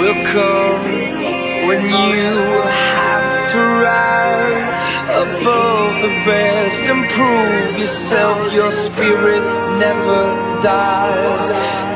will come when you have to rise above the rest and prove yourself. Your spirit never dies.